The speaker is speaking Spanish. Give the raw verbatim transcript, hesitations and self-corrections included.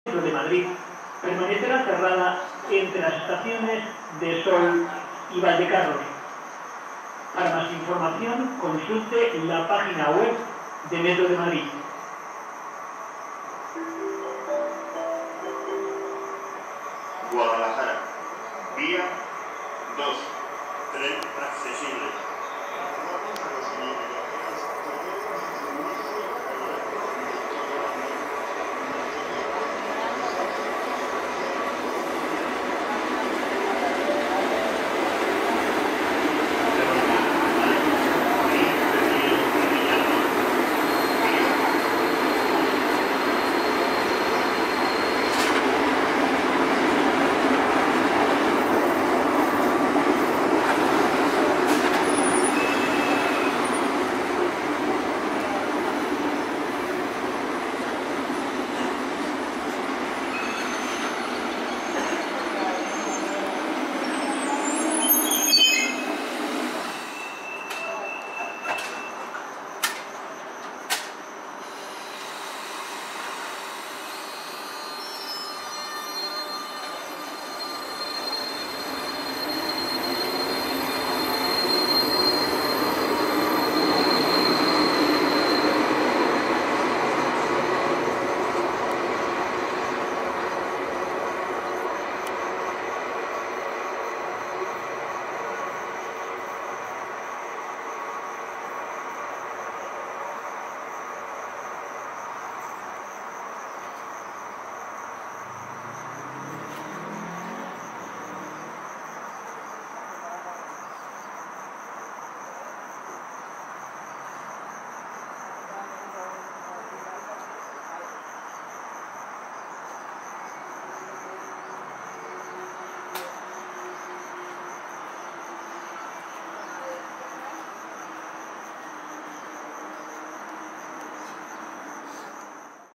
de Madrid permanecerá cerrada entre las estaciones de Sol y Valdecarros. Para más información, consulte la página web de Metro de Madrid. Guadalajara, vía dos, tren accesible.